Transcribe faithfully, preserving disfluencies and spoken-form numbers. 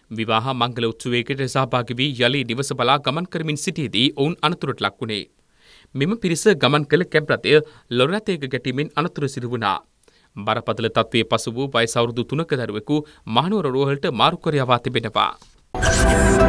විවාහ මංගල උත්සවයකට සහභාගී වී යලි නිවස බලා ගමන් කරමින් සිටියේදී ඔවුන් අනතුරට ලක් වුණේ. මෙම පිරිස ගමන් කළ කැබ් රථය ලොරි රථයක ගැටීමෙන් අනතුර සිදු වුණා. බරපතල තත්ත්වයේ පසු වූ වයස අවුරුදු තුනක දරුවෙකු මහනුවර රෝහලට මාරු කර යවා තිබෙනවා.